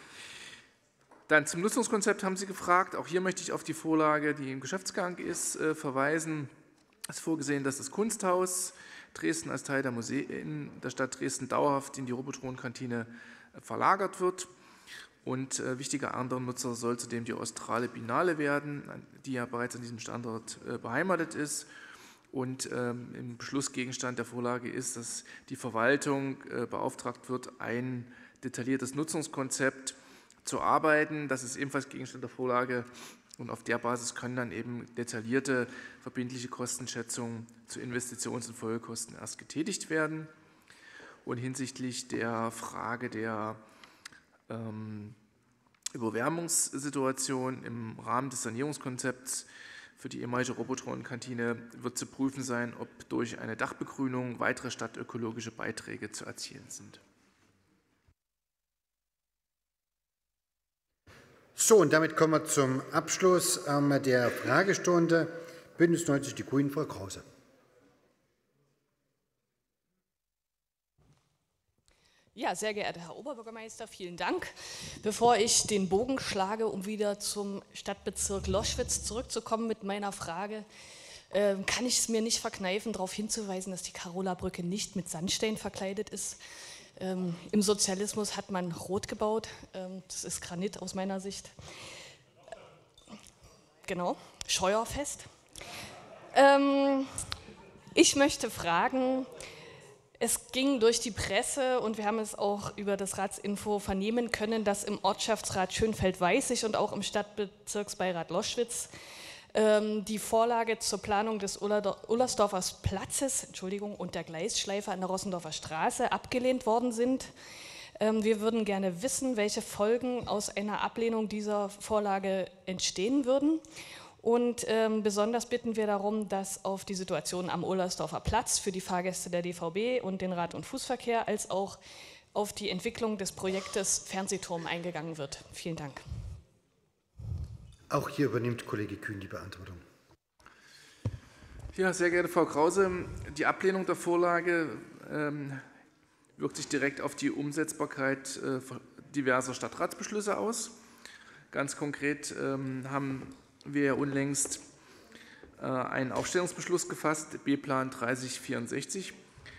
Dann zum Nutzungskonzept haben Sie gefragt. Auch hier möchte ich auf die Vorlage, die im Geschäftsgang ist, verweisen. Es ist vorgesehen, dass das Kunsthaus Dresden als Teil der Museen der Stadt Dresden dauerhaft in die Robotron-Kantine verlagert wird. Und wichtiger anderer Nutzer soll zudem die Australe Biennale werden, die ja bereits an diesem Standort beheimatet ist. Und ähm, im Beschlussgegenstand der Vorlage ist, dass die Verwaltung äh, beauftragt wird, ein detailliertes Nutzungskonzept zu arbeiten. Das ist ebenfalls Gegenstand der Vorlage und auf der Basis können dann eben detaillierte verbindliche Kostenschätzungen zu Investitions- und Folgekosten erst getätigt werden. Und hinsichtlich der Frage der ähm, Überwärmungssituation im Rahmen des Sanierungskonzepts für die ehemalige Robotron-Kantine wird zu prüfen sein, ob durch eine Dachbegrünung weitere stadtökologische Beiträge zu erzielen sind. So, und damit kommen wir zum Abschluss der Fragestunde. Bündnis neunzig Die Grünen, Frau Krause. Ja, sehr geehrter Herr Oberbürgermeister, vielen Dank. Bevor ich den Bogen schlage, um wieder zum Stadtbezirk Loschwitz zurückzukommen mit meiner Frage, äh, kann ich es mir nicht verkneifen, darauf hinzuweisen, dass die Carola-Brücke nicht mit Sandstein verkleidet ist. Ähm, Im Sozialismus hat man rot gebaut, ähm, das ist Granit aus meiner Sicht. Genau, Scheuerfest. Ähm, ich möchte fragen, es ging durch die Presse und wir haben es auch über das Ratsinfo vernehmen können, dass im Ortschaftsrat Schönfeld-Weißig und auch im Stadtbezirksbeirat Loschwitz ähm, die Vorlage zur Planung des Ullersdorfer Platzes Entschuldigung, und der Gleisschleife an der Rossendorfer Straße abgelehnt worden sind. Ähm, wir würden gerne wissen, welche Folgen aus einer Ablehnung dieser Vorlage entstehen würden. Und ähm, besonders bitten wir darum, dass auf die Situation am Ullersdorfer Platz für die Fahrgäste der D V B und den Rad- und Fußverkehr als auch auf die Entwicklung des Projektes Fernsehturm eingegangen wird. Vielen Dank. Auch hier übernimmt Kollege Kühn die Beantwortung. Ja, sehr geehrte Frau Krause, die Ablehnung der Vorlage ähm, wirkt sich direkt auf die Umsetzbarkeit äh, diverser Stadtratsbeschlüsse aus. Ganz konkret ähm, haben wir unlängst äh, einen Aufstellungsbeschluss gefasst, B-Plan dreißig vierundsechzig,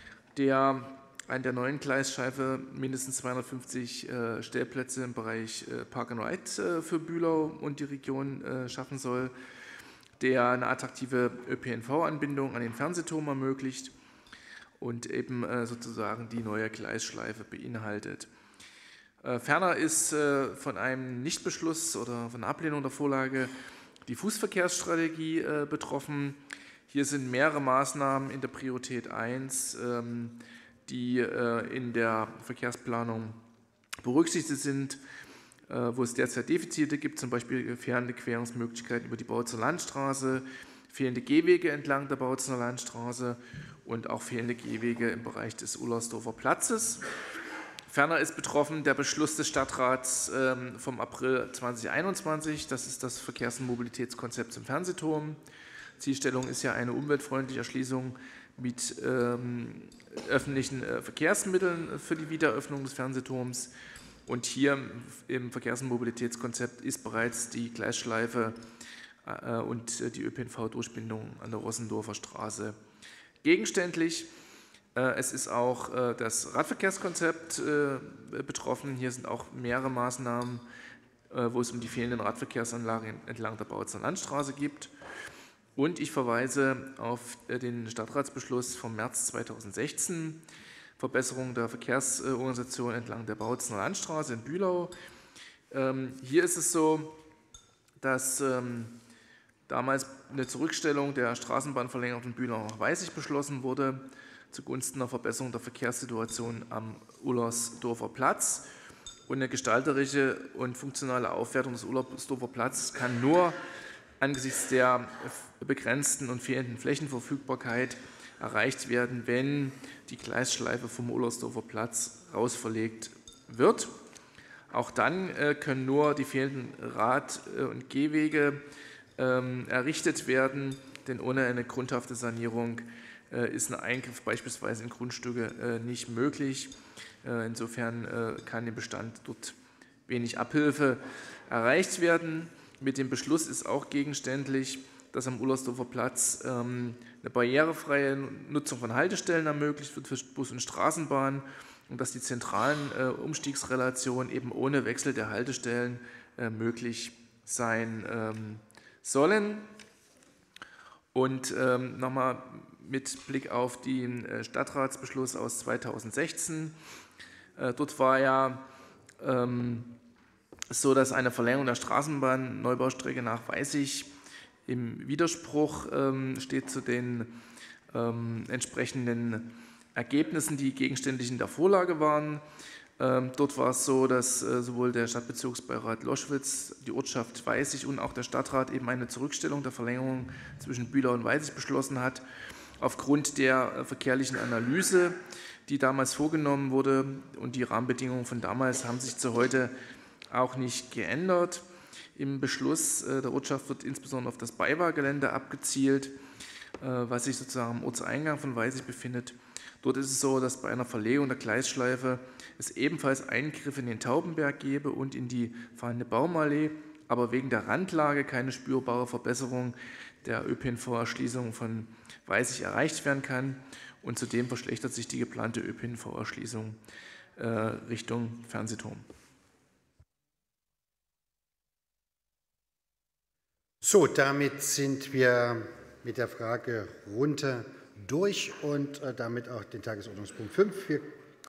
der an der neuen Gleisscheibe mindestens zweihundertfünfzig äh, Stellplätze im Bereich äh, Park and Ride äh, für Bühlau und die Region äh, schaffen soll, der eine attraktive Ö P N V-Anbindung an den Fernsehturm ermöglicht und eben äh, sozusagen die neue Gleisschleife beinhaltet. Äh, ferner ist äh, von einem Nichtbeschluss oder von Ablehnung der Vorlage die Fußverkehrsstrategie äh, betroffen. Hier sind mehrere Maßnahmen in der Priorität eins, ähm, die äh, in der Verkehrsplanung berücksichtigt sind, äh, wo es derzeit Defizite gibt, zum Beispiel fehlende Querungsmöglichkeiten über die Bautzener Landstraße, fehlende Gehwege entlang der Bautzener Landstraße und auch fehlende Gehwege im Bereich des Ullersdorfer Platzes. Ferner ist betroffen der Beschluss des Stadtrats ähm, vom April zweitausendeinundzwanzig. Das ist das Verkehrs- und Mobilitätskonzept zum Fernsehturm. Zielstellung ist ja eine umweltfreundliche Erschließung mit ähm, öffentlichen äh, Verkehrsmitteln für die Wiedereröffnung des Fernsehturms. Und hier im Verkehrs- und Mobilitätskonzept ist bereits die Gleisschleife äh, und äh, die Ö P N V-Durchbindung an der Rossendorfer Straße gegenständlich. Es ist auch das Radverkehrskonzept betroffen. Hier sind auch mehrere Maßnahmen, wo es um die fehlenden Radverkehrsanlagen entlang der Bautzener Landstraße geht. Und ich verweise auf den Stadtratsbeschluss vom März zweitausendsechzehn, Verbesserung der Verkehrsorganisation entlang der Bautzener Landstraße in Bühlau. Hier ist es so, dass damals eine Zurückstellung der Straßenbahnverlängerung von Bühlau nach Weißig beschlossen wurde, zugunsten der Verbesserung der Verkehrssituation am Ullersdorfer Platz. Und eine gestalterische und funktionale Aufwertung des Ullersdorfer Platzes kann nur angesichts der begrenzten und fehlenden Flächenverfügbarkeit erreicht werden, wenn die Gleisschleife vom Ullersdorfer Platz rausverlegt wird. Auch dann können nur die fehlenden Rad- und Gehwege errichtet werden, denn ohne eine grundhafte Sanierung ist ein Eingriff beispielsweise in Grundstücke nicht möglich. Insofern kann im Bestand dort wenig Abhilfe erreicht werden. Mit dem Beschluss ist auch gegenständlich, dass am Ullersdorfer Platz eine barrierefreie Nutzung von Haltestellen ermöglicht wird für Bus und Straßenbahn und dass die zentralen Umstiegsrelationen eben ohne Wechsel der Haltestellen möglich sein sollen. Und nochmal mit Blick auf den Stadtratsbeschluss aus zweitausendsechzehn. Dort war ja ähm, so, dass eine Verlängerung der Straßenbahn-Neubaustrecke nach Weißig im Widerspruch ähm, steht zu den ähm, entsprechenden Ergebnissen, die gegenständlich in der Vorlage waren. Ähm, dort war es so, dass äh, sowohl der Stadtbezirksbeirat Loschwitz, die Ortschaft Weißig und auch der Stadtrat eben eine Zurückstellung der Verlängerung zwischen Bühlau und Weißig beschlossen hat. Aufgrund der verkehrlichen Analyse, die damals vorgenommen wurde und die Rahmenbedingungen von damals haben sich zu heute auch nicht geändert. Im Beschluss der Ortschaft wird insbesondere auf das Beiwahrgelände abgezielt, was sich sozusagen am Ortseingang von Weißig befindet. Dort ist es so, dass bei einer Verlegung der Gleisschleife es ebenfalls Eingriffe in den Taubenberg gäbe und in die vorhandene Baumallee, aber wegen der Randlage keine spürbare Verbesserung der Ö P N V-Erschließung von Weißig erreicht werden kann. Und zudem verschlechtert sich die geplante Ö P N V-Erschließung äh, Richtung Fernsehturm. So, damit sind wir mit der Frage runter durch und äh, damit auch den Tagesordnungspunkt fünf. Wir